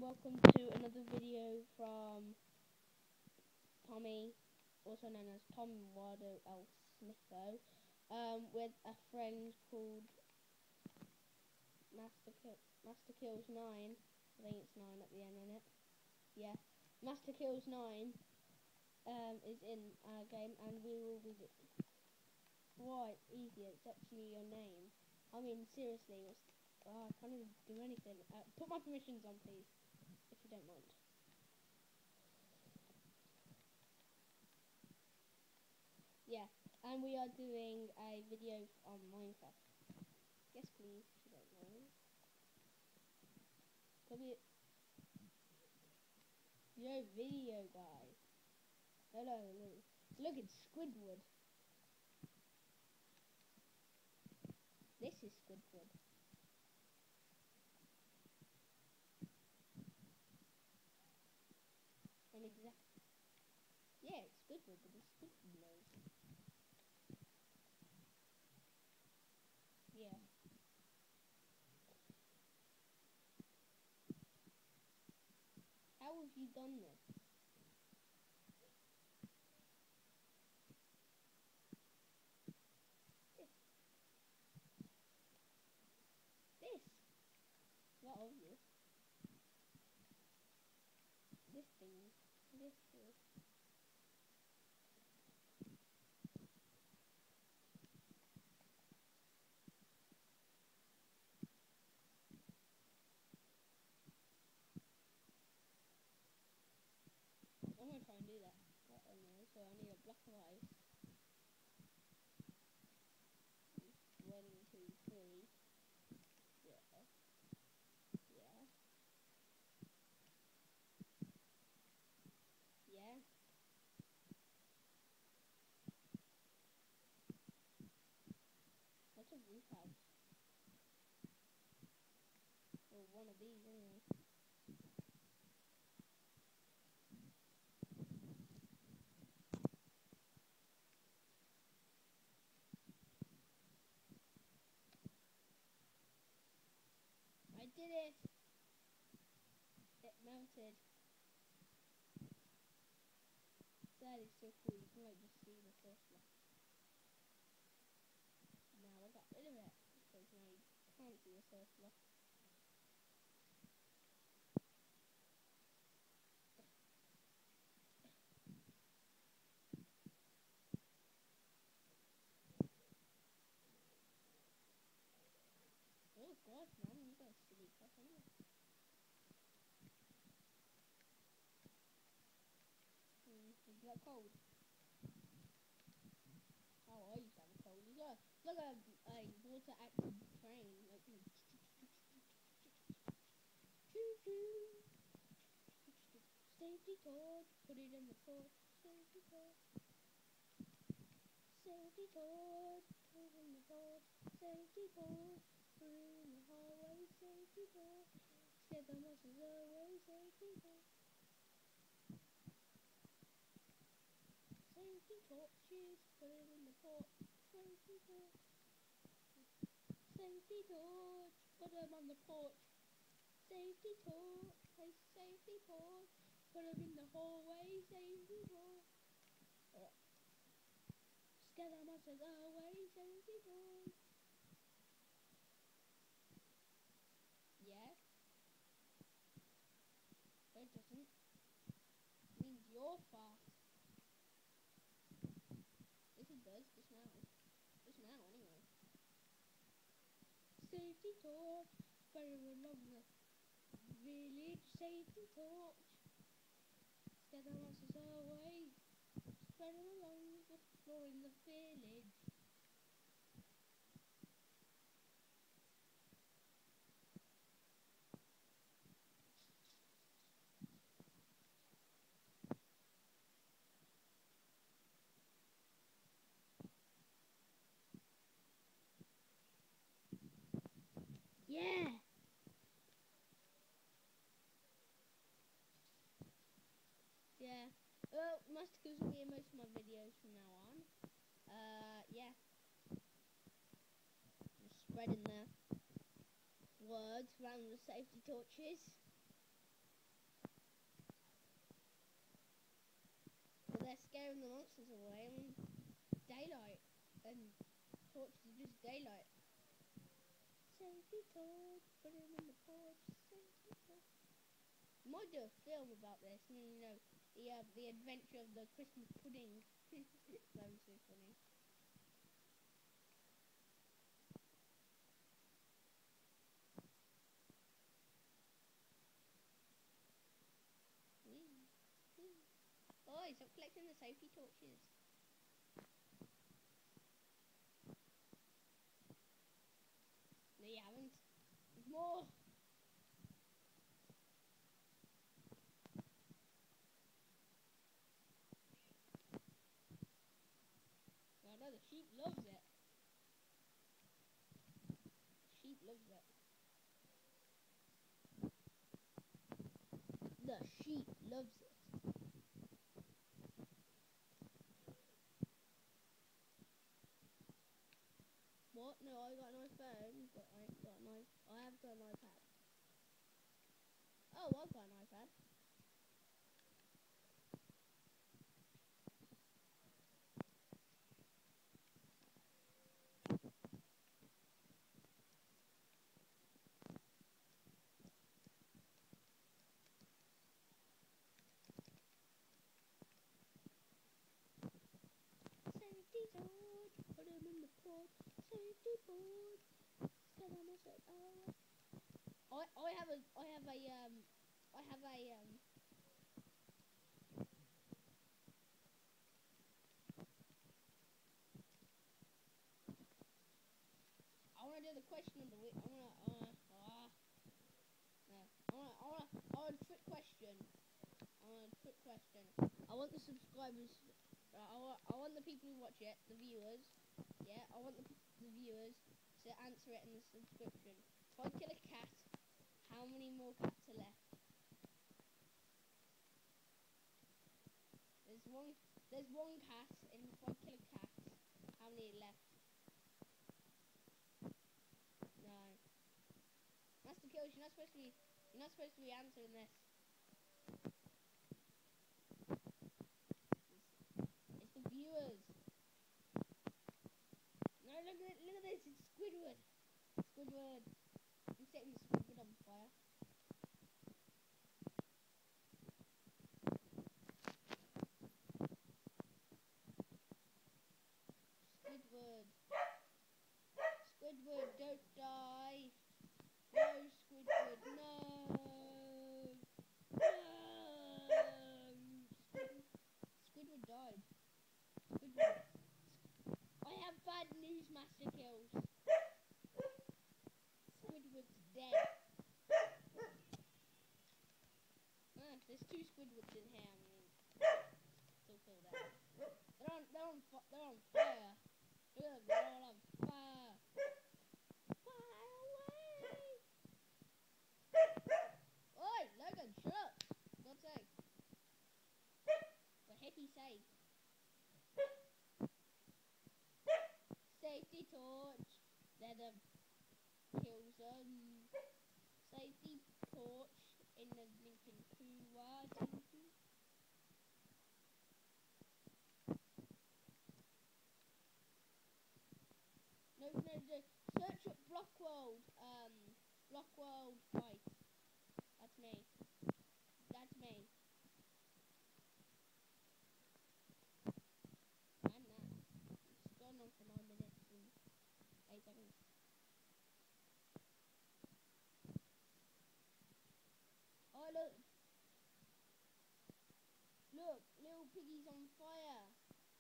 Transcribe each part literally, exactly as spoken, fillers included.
welcome to another video from Tommy, also known as Tom Wardo L. Smitho, um, with a friend called Master, Kill Master Kills nine. I think it's nine at the end, isn't it? Yeah. Master Kills nine um, is in our game, and we will be doing... Right, easy, it's actually your name. I mean, seriously, what's... Oh, I can't even do anything. Uh, put my permissions on, please, if you don't mind. Yeah, and we are doing a video on Minecraft. Yes, please, if you don't mind. W. Yo, video guy. Hello, hello. Look, it's Squidward. This is Squidward. And exact. Yeah, it's Squidward with the Squidward nose. Yeah. How have you done this? This. This. Not obvious. This thing. This thing. I'm gonna try and do that. What I know, so I need a block of ice. One, two, three. Yeah. Yeah. Yeah. What's a roof house? Or one of these anyway. I did it! It melted. That is so cool, you can like just see the first block. Now I got rid of it, because now you can't see the first block. Oh god, man, you got a silly crap anyway. Hmm, is that cold? Oh, I used to have a cold as well. It's like a, a water active train. Like, choo choo. Safety torch, put it in the torch. Safety torch. Safety torch, put it in the torch. Safety torch, put it in the hallway. Safety torch, scare the monsters away. Safety torch. Safety torches, put it in the porch. Safety torch. Safety torch, put them on the porch. Safety torch, place safety torch, put them in the hallway. Safety torch. Alright. Scare the monsters away. Safety torch. Yeah. No, it doesn't. It means you're fast. Yes, it does. Just now. Just now, anyway. Safety torch, spread it along the village. Safety torch, scare the monsters away. Spread it along the floor in the village. Yeah. Yeah. Well, Master Kills will be in most of my videos from now on. Uh, yeah. Just spreading the words around the safety torches. glasses away and daylight. And torches are just daylight. Safety torch, put him in the porch. Safety torch. You might do a film about this, and you know the uh, the adventure of the Christmas pudding. That was so funny. Wee, wee. Oh, stop collecting the safety torches. No, you haven't. There's more. No, no, the sheep loves it. The sheep loves it. The sheep loves it. What? No, I got an iPhone, but I ain't got an iPhone. I have got an iPad. Oh, I've got an iPad. Safety torch, put him in the porch. Safety torch, get on the set. Oh. I I have a I have a um I have a um. I want to do the question of the week. I want to. I want to. Uh, no. I want. I want. I want a trick question. I want a trick question. I want the subscribers. Uh, I want. I want the people who watch it, the viewers. Yeah. I want the the viewers to answer it in the subscription. If I kill a cat, how many more cats are left? There's one. There's one cat, and if I kill a cat, how many are left? No. Master Kills, you're not supposed to be. You're not supposed to be answering this. It's, it's the viewers. No, look at it, look at this. It's Squidward. Squidward. I'm setting Squidward on fire. Squidward. Squidward, don't die. No, Squidward, no. No. Squidward, Squidward died. Squidward. I have bad news, Master Kills. Squidward's dead. Ah, there's two Squidwards in here. I mean, still feel that. They're on. They're on. They're on fire. Look at them. They're all on fire. Fire away! Oi, Logan, shut up! For God's sake. For heckie's sake. Safety torch. They're the kills um safety torch in the Lincoln Cougar. No, no, no. Search up Blockworld. Um, Blockworld fight. That's me. That's me. I'm that. It's gone on for nine minutes and eight seconds. Oh look! Look, little piggy's on fire.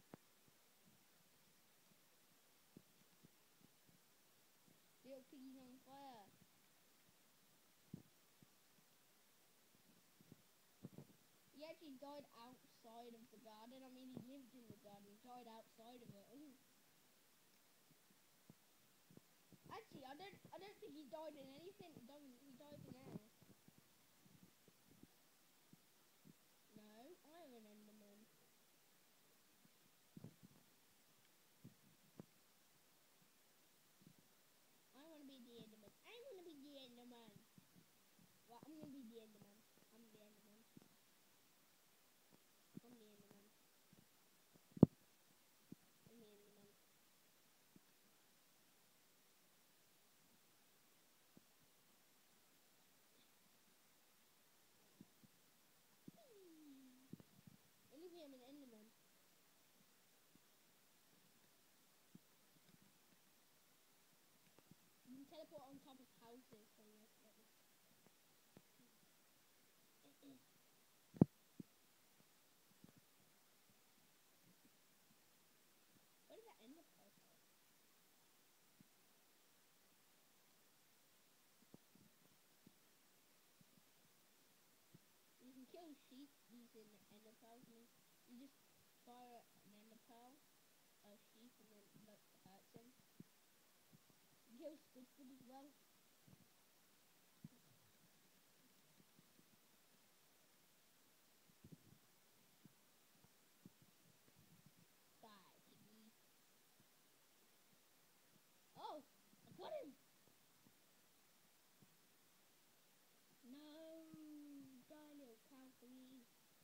Little piggy's on fire. He actually died outside of the garden. I mean, he lived in the garden. He died outside of it. Actually, I don't. I don't think he died in anything. He died. He died in air. No, I'm an Enderman. I want to be the Enderman. I want to be the Enderman. Well, I'm gonna be the Enderman. I'm the Enderman. I'm the Enderman. kill sheep using ender pearls means you just fire an ender pearl, a sheep, and then like hurts him. You kill Squidford as well. Die, piggy. Oh, I got him. No, die, little cow thingy.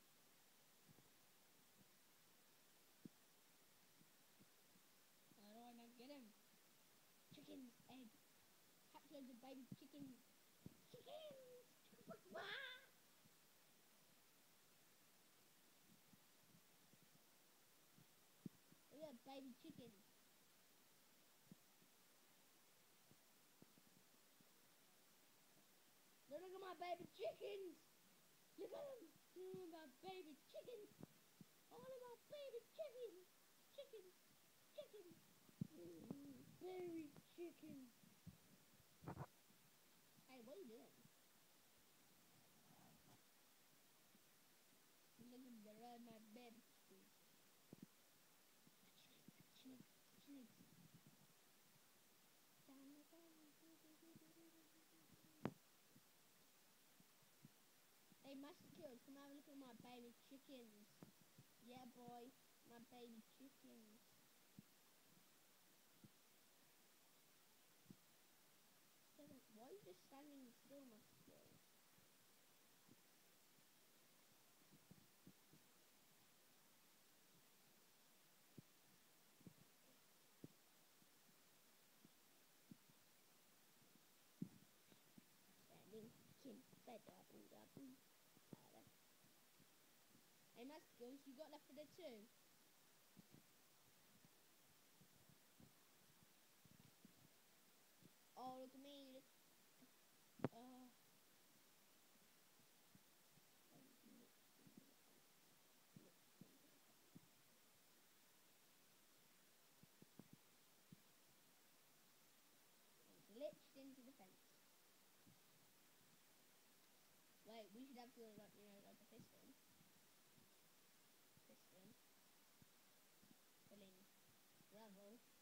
How do I not get him? Chickens, egg. Hatch loads of baby chickens. Chickens! Wah! Look at baby chickens. Look at my baby chickens. Look at them. Look at my baby chickens. All of my baby chickens. Chickens. Chickens. Mm, baby chickens. Hey, what are you doing? Look at the red, my baby chickens. Chickens. Chickens. Hey, Master Kills, come have a look at my baby chickens. Yeah, boy, my baby chickens. Why are you just standing still, Master Kills? Standing, kin, fed up, and up, and hey, Master Kills, you got left for the two? Oh, look at me, look. Uh. Glitched into the fence. Wait, we should have to, like, you know, like a piston. Piston. Filling gravel.